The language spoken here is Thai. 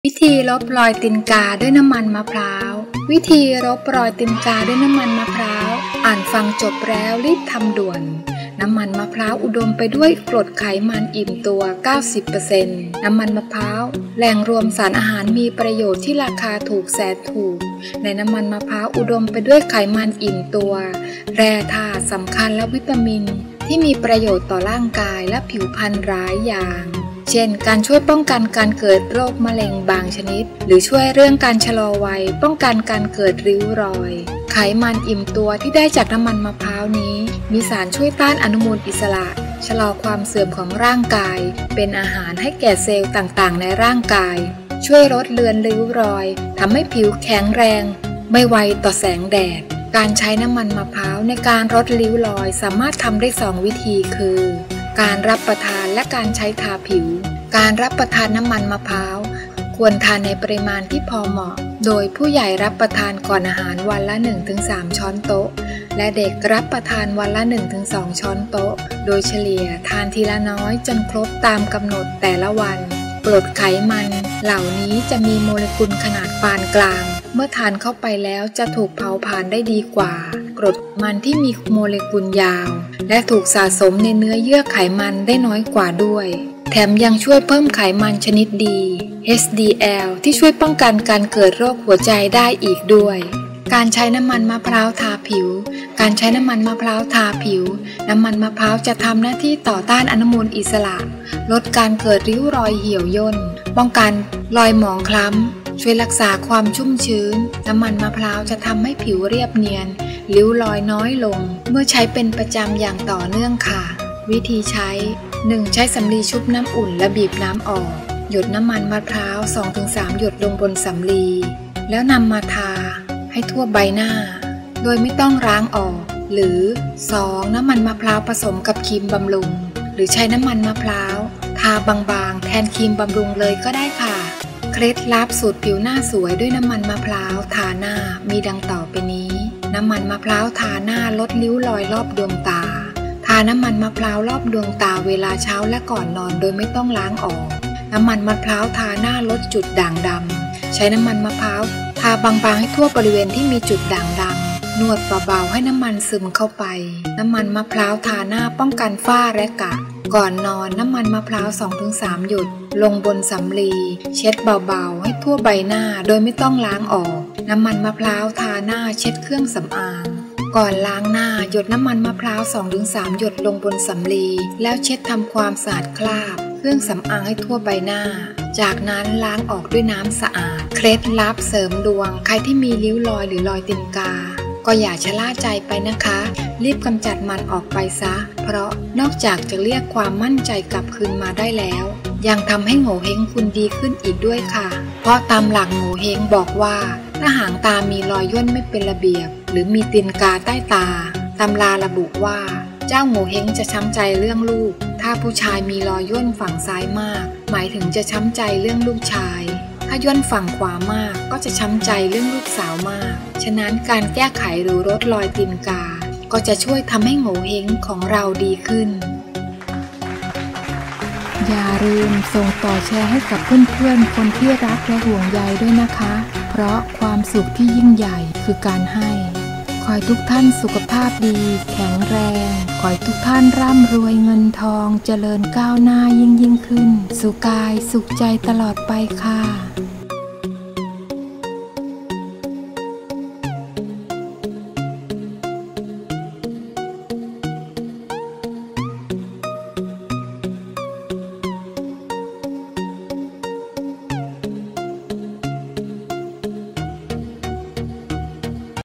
วิธีลบรอยตีนกาด้วยน้ำมันมะพร้าววิธีลบรอยตีนกาด้วยน้ำมันมะพร้าวอ่านฟังจบแล้วรีบทำด่วนน้ำมันมะพร้าวอุดมไปด้วยกรดไขมันอิ่มตัว 90% น้ำมันมะพร้าวแหล่งรวมสารอาหารมีประโยชน์ที่ราคาถูกแสนถูกในน้ำมันมะพร้าวอุดมไปด้วยไขมันอิ่มตัวแร่ธาตุสำคัญและวิตามินที่มีประโยชน์ต่อร่างกายและผิวพรรณหลายอย่างเช่นการช่วยป้องกันการเกิดโรคมะเร็งบางชนิดหรือช่วยเรื่องการชะลอวัยป้องกันการเกิดริ้วรอยไขมันอิ่มตัวที่ได้จากน้ำมันมะพร้าวนี้มีสารช่วยต้านอนุมูลอิสระชะลอความเสื่อมของร่างกายเป็นอาหารให้แก่เซลล์ต่างๆในร่างกายช่วยลดเลือนริ้วรอยทำให้ผิวแข็งแรงไม่ไวต่อแสงแดดการใช้น้ำมันมะพร้าวในการลดริ้วรอยสามารถทำได้2วิธีคือการรับประทานและการใช้ทาผิวการรับประทานน้ำมันมะพร้าวควรทานในปริมาณที่พอเหมาะโดยผู้ใหญ่รับประทานก่อนอาหารวันละ 1-3 ช้อนโต๊ะและเด็กรับประทานวันละ 1-2 ช้อนโต๊ะโดยเฉลี่ยทานทีละน้อยจนครบตามกำหนดแต่ละวันกรดไขมันเหล่านี้จะมีโมเลกุลขนาดปานกลางเมื่อทานเข้าไปแล้วจะถูกเผาผลาญได้ดีกว่ากรดมันที่มีโมเลกุลยาวและถูกสะสมในเนื้อเยื่อไขมันได้น้อยกว่าด้วยแถมยังช่วยเพิ่มไขมันชนิดดี HDL ที่ช่วยป้องกันการเกิดโรคหัวใจได้อีกด้วยการใช้น้ำมันมะพร้าวทาผิวการใช้น้ำมันมะพร้าวทาผิวน้ำมันมะพร้าวจะทำหน้าที่ต่อต้านอนุมูลอิสระลดการเกิดริ้วรอยเหี่ยวย่นป้องกันรอยหมองคล้ำช่วยรักษาความชุ่มชื้นน้ำมันมะพร้าวจะทำให้ผิวเรียบเนียนริ้วรอยน้อยลงเมื่อใช้เป็นประจำอย่างต่อเนื่องค่ะวิธีใช้ 1. ใช้สำลีชุบน้ำอุ่นและบีบน้ำออกหยดน้ำมันมะพร้าว 2-3 หยดลงบนสำลีแล้วนำมาทาให้ทั่วใบหน้าโดยไม่ต้องล้างออกหรือ 2. น้ำมันมะพร้าวผสมกับครีมบำรุงหรือใช้น้ำมันมะพร้าวทาบางๆแทนครีมบำรุงเลยก็ได้ค่ะเคล็ดลับสูตรผิวหน้าสวยด้วยน้ำมันมะพร้าวทาหน้ามีดังต่อไปนี้น้ำมันมะพร้าวทาหน้าลดริ้วรอยรอบดวงตาทาน้ำมันมะพร้าวรอบดวงตาเวลาเช้าและก่อนนอนโดยไม่ต้องล้างออกน้ำมันมะพร้าวทาหน้าลดจุดด่างดำใช้น้ำมันมะพร้าวทาบางๆให้ทั่วบริเวณที่มีจุดด่างดำนวดเบาๆให้น้ำมันซึมเข้าไปน้ำมันมะพร้าวทาหน้าป้องกันฝ้าและกระก่อนนอนน้ำมันมะพร้าว 2-3 หยดลงบนสำลีเช็ดเบาๆให้ทั่วใบหน้าโดยไม่ต้องล้างออกน้ำมันมะพร้าวทาหน้าเช็ดเครื่องสำอางก่อนล้างหน้าหยดน้ำมันมะพร้าว 2-3 หยดลงบนสำลีแล้วเช็ดทำความสะอาดคราบเครื่องสำอางให้ทั่วใบหน้าจากนั้นล้างออกด้วยน้ำสะอาดเคล็ดลับเสริมดวงใครที่มีริ้วรอยหรือรอยตีนกาก็อย่าชะล่าใจไปนะคะรีบกำจัดมันออกไปซะเพราะนอกจากจะเรียกความมั่นใจกลับคืนมาได้แล้วยังทำให้โงเห้งคุณดีขึ้นอีกด้วยค่ะเพราะตามหลักโงเห้งบอกว่าถ้าหางตามีรอยย่นไม่เป็นระเบียบหรือมีตีนกาใต้ตาตำราระบุว่าเจ้าโงเห้งจะช้ำใจเรื่องลูกถ้าผู้ชายมีรอยย่นฝั่งซ้ายมากหมายถึงจะช้ำใจเรื่องลูกชายถ้าย่นฝั่งขวามากก็จะช้ำใจเรื่องลูกสาวมากฉะนั้นการแก้ไขหรือลดรอยตีนกาก็จะช่วยทำให้โงเห้งของเราดีขึ้นอย่าลืมส่งต่อแชร์ให้กับเพื่อนๆคนที่รักและห่วงใยด้วยนะคะเพราะความสุขที่ยิ่งใหญ่คือการให้ขอให้ทุกท่านสุขภาพดีแข็งแรงขอให้ทุกท่านร่ำรวยเงินทองเจริญก้าวหน้ายิ่งขึ้นสุขกายสุขใจตลอดไปค่ะ